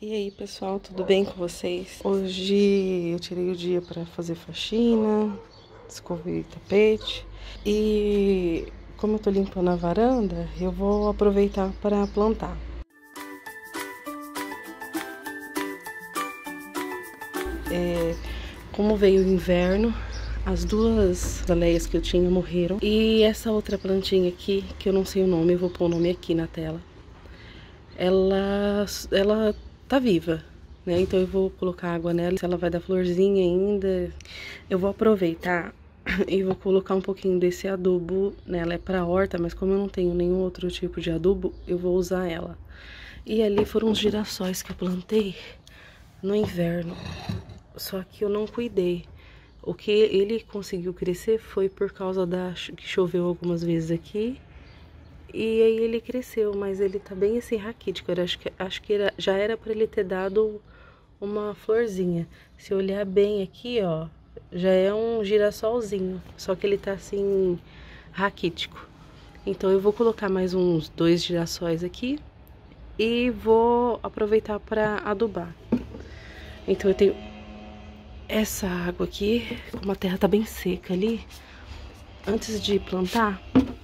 E aí, pessoal, tudo bem com vocês? Hoje eu tirei o dia para fazer faxina, escovei tapete e como eu tô limpando a varanda, eu vou aproveitar para plantar. Como veio o inverno, as duas daleias que eu tinha morreram e essa outra plantinha aqui, que eu não sei o nome, eu vou pôr o nome aqui na tela. Ela tá viva, né? Então eu vou colocar água nela, se ela vai dar florzinha ainda. Eu vou aproveitar e vou colocar um pouquinho desse adubo nela. É pra horta, mas como eu não tenho nenhum outro tipo de adubo, eu vou usar ela. E ali foram os girassóis que eu plantei no inverno, só que eu não cuidei. O que ele conseguiu crescer foi por causa que choveu algumas vezes aqui. E aí ele cresceu, mas ele tá bem assim raquítico. Acho que já era para ele ter dado uma florzinha. Se olhar bem aqui, ó, já é um girassolzinho, só que ele tá assim raquítico. Então eu vou colocar mais uns 2 girassóis aqui e vou aproveitar para adubar. Então eu tenho essa água aqui, como a terra tá bem seca ali, antes de plantar,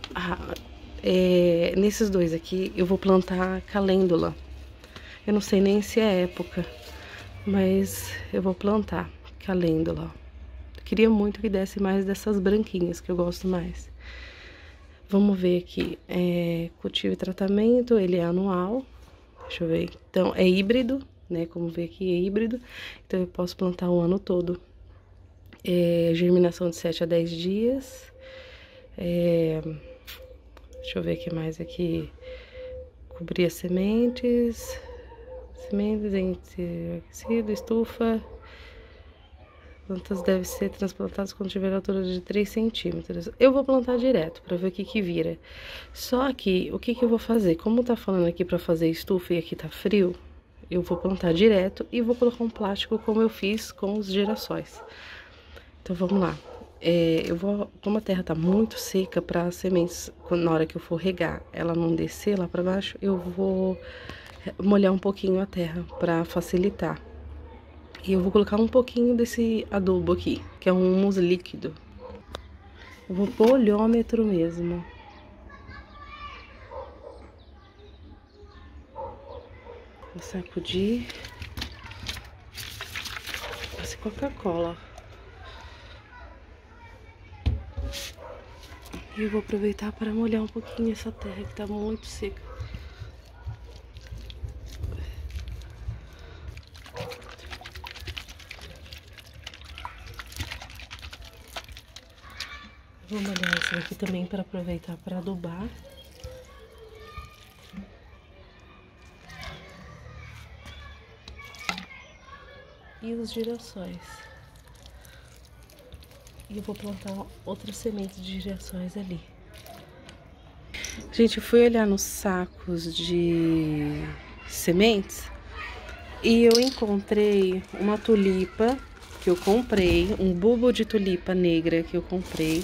nesses dois aqui eu vou plantar calêndula. Eu não sei nem se é época, mas eu vou plantar calêndula. Queria muito que desse mais dessas branquinhas, que eu gosto mais. Vamos ver aqui, cultivo e tratamento, ele é anual. Deixa eu ver, então é híbrido, né, como vê aqui é híbrido, então eu posso plantar o ano todo. Germinação de 7 a 10 dias. Deixa eu ver o que mais aqui. Cobrir as sementes aquecido, estufa. Plantas devem ser transplantadas quando tiver altura de 3 centímetros. Eu vou plantar direto para ver o que que vira. Só que, o que que eu vou fazer? Como tá falando aqui para fazer estufa e aqui tá frio, eu vou plantar direto e vou colocar um plástico como eu fiz com os girassóis. Então vamos lá. Como a terra tá muito seca para as sementes, na hora que eu for regar, ela não descer lá para baixo, eu vou molhar um pouquinho a terra para facilitar. E eu vou colocar um pouquinho desse adubo aqui, que é um humus líquido. Eu vou pôr olhômetro mesmo. Vou sacudir. Parece Coca-Cola. E eu vou aproveitar para molhar um pouquinho essa terra que tá muito seca. Vou molhar isso aqui também para aproveitar para adubar. E os girassóis. E eu vou plantar outras sementes de girassóis ali. Gente, eu fui olhar nos sacos de sementes e eu encontrei uma tulipa que eu comprei, um bulbo de tulipa negra que eu comprei.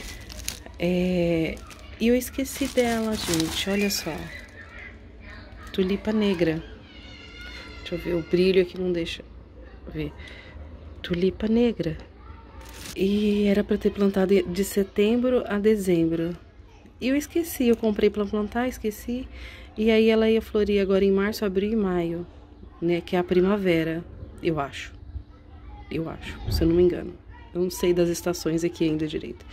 E eu esqueci dela, gente, olha só. Tulipa negra. Deixa eu ver, o brilho aqui não deixa ver. Tulipa negra. E era para ter plantado de setembro a dezembro. E eu esqueci, eu comprei para plantar, esqueci. E aí ela ia florir agora em março, abril e maio, né? Que é a primavera, eu acho. Se eu não me engano. Eu não sei das estações aqui ainda direito.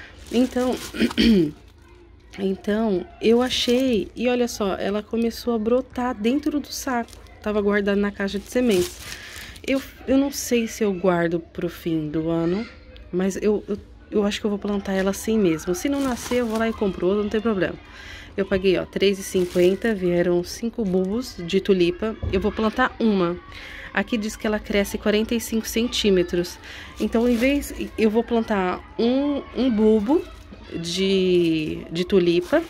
Então, eu achei, e olha só, ela começou a brotar dentro do saco. Tava guardada na caixa de sementes. Eu não sei se eu guardo pro fim do ano, mas eu acho que eu vou plantar ela assim mesmo. Se não nascer, eu vou lá e compro outra, não tem problema. Eu paguei, ó, R$3,50, vieram 5 bulbos de tulipa. Eu vou plantar uma. Aqui diz que ela cresce 45 centímetros. Então, eu vou plantar um bulbo de tulipa.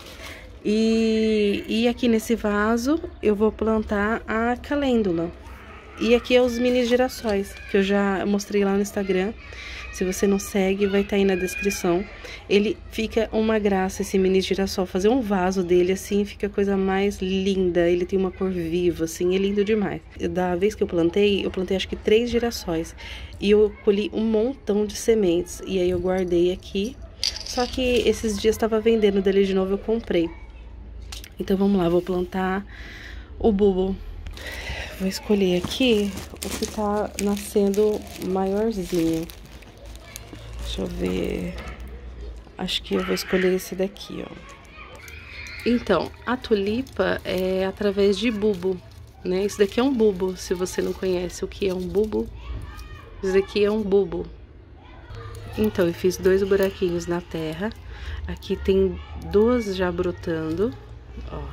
E aqui nesse vaso, eu vou plantar a calêndula. E aqui é os mini girassóis, que eu já mostrei lá no Instagram. Se você não segue, vai estar aí na descrição. Ele fica uma graça, esse mini girassol. Fazer um vaso dele, assim, fica a coisa mais linda. Ele tem uma cor viva, assim, é lindo demais. Da vez que eu plantei acho que 3 girassóis. E eu colhi um montão de sementes. E aí eu guardei aqui. Só que esses dias estava vendendo dele de novo, eu comprei. Então vamos lá, vou plantar o bulbo. Vou escolher aqui o que tá nascendo maiorzinho. Deixa eu ver. Acho que eu vou escolher esse daqui, ó. Então, a tulipa é através de bulbo, né? Esse daqui é um bulbo, se você não conhece o que é um bulbo. Esse daqui é um bulbo. Então, eu fiz 2 buraquinhos na terra. Aqui tem 2 já brotando, ó.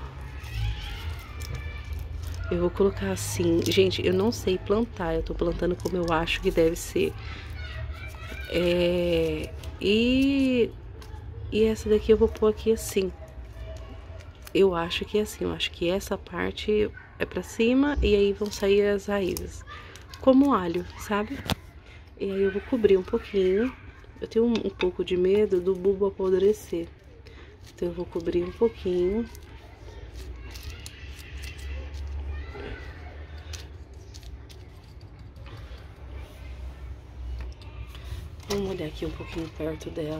Eu vou colocar assim, gente, eu não sei plantar, eu tô plantando como eu acho que deve ser. E essa daqui eu vou pôr aqui assim. Eu acho que é assim, eu acho que essa parte é pra cima e aí vão sair as raízes. Como alho, sabe? E aí eu vou cobrir um pouquinho. Eu tenho um pouco de medo do bulbo apodrecer. Então eu vou cobrir um pouquinho. Vamos olhar aqui um pouquinho perto dela.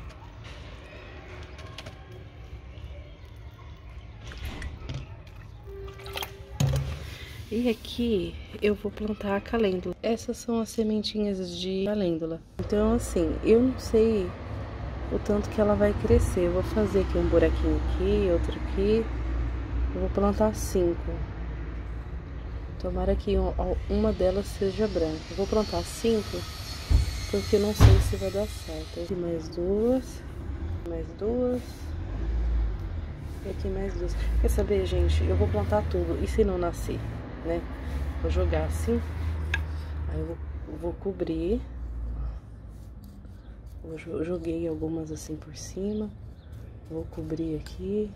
E aqui eu vou plantar a calêndula. Essas são as sementinhas de calêndula. Então assim, eu não sei o tanto que ela vai crescer. Eu vou fazer aqui um buraquinho aqui, outro aqui. Eu vou plantar 5. Tomara que uma delas seja branca. Eu vou plantar 5. Porque eu não sei se vai dar certo. Aqui mais 2. Mais 2. E aqui mais 2. Quer saber, gente? Eu vou plantar tudo. E se não nascer, né? Vou jogar assim. Aí eu vou cobrir. Eu joguei algumas assim por cima. Vou cobrir aqui.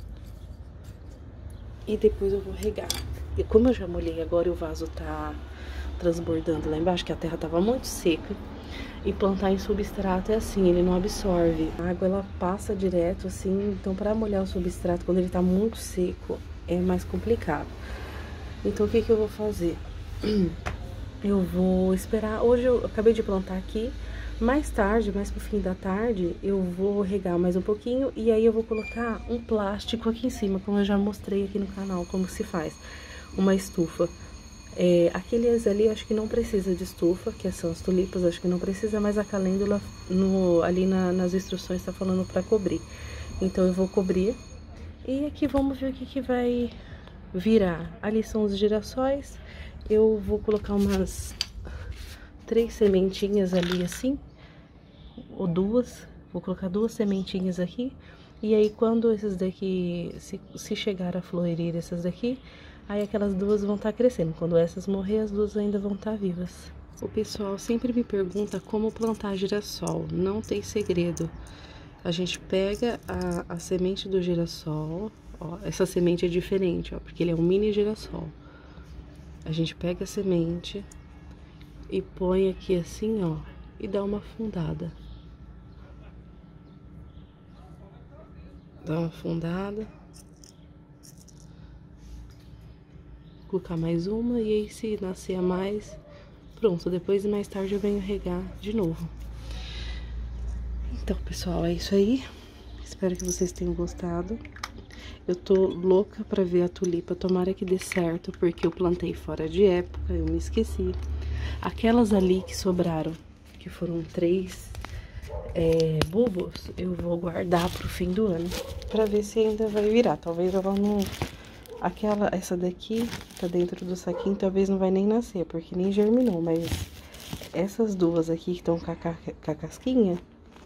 E depois eu vou regar. E como eu já molhei agora, o vaso tá transbordando lá embaixo, que a terra tava muito seca. E plantar em substrato é assim, ele não absorve. A água, ela passa direto, assim, então para molhar o substrato, quando ele tá muito seco, é mais complicado. Então, o que que eu vou fazer? Eu vou esperar, hoje eu acabei de plantar aqui, mais tarde, mais pro fim da tarde, eu vou regar mais um pouquinho e aí eu vou colocar um plástico aqui em cima, como eu já mostrei aqui no canal, como se faz, uma estufa. Aqueles ali acho que não precisa de estufa, que são as tulipas, acho que não precisa, mas a calêndula ali nas instruções tá falando pra cobrir. Então eu vou cobrir e aqui vamos ver o que que vai virar. Ali são os girassóis, eu vou colocar umas 3 sementinhas ali assim, ou 2, vou colocar 2 sementinhas aqui. E aí quando esses daqui, se chegar a florir essas daqui, aí aquelas 2 vão estar crescendo. Quando essas morrer, as 2 ainda vão estar vivas. O pessoal sempre me pergunta como plantar girassol. Não tem segredo. A gente pega a semente do girassol. Ó, essa semente é diferente, ó, porque ele é um mini girassol. A gente pega a semente e põe aqui assim, ó, e dá uma afundada. Dá uma afundada. Colocar mais uma e aí se nascer a mais, pronto, depois mais tarde eu venho regar de novo. Então, pessoal, é isso aí. Espero que vocês tenham gostado. Eu tô louca pra ver a tulipa, tomara que dê certo, porque eu plantei fora de época, eu me esqueci. Aquelas ali que sobraram, que foram 3 bulbos, eu vou guardar pro fim do ano, pra ver se ainda vai virar. Talvez ela não... essa daqui tá dentro do saquinho, talvez não vai nem nascer, porque nem germinou, mas essas 2 aqui que estão com a casquinha,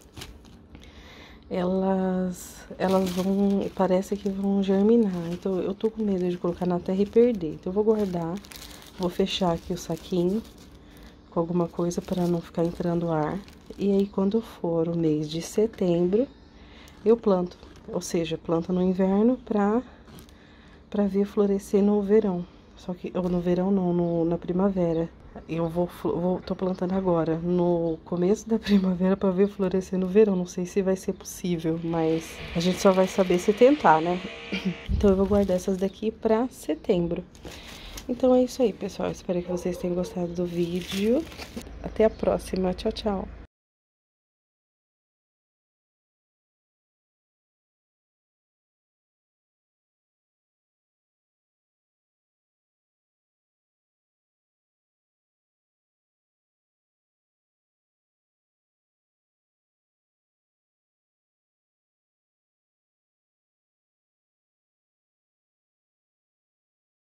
elas vão, parece que vão germinar. Então eu tô com medo de colocar na terra e perder. Então eu vou guardar, vou fechar aqui o saquinho com alguma coisa para não ficar entrando ar. E aí quando for o mês de setembro, eu planto, ou seja, planto no inverno pra ver florescer no verão, Só que, ou no verão não, na primavera. Eu tô plantando agora, no começo da primavera, pra ver florescer no verão. Não sei se vai ser possível, mas a gente só vai saber se tentar, né? Então eu vou guardar essas daqui pra setembro. Então é isso aí, pessoal. Espero que vocês tenham gostado do vídeo. Até a próxima. Tchau, tchau.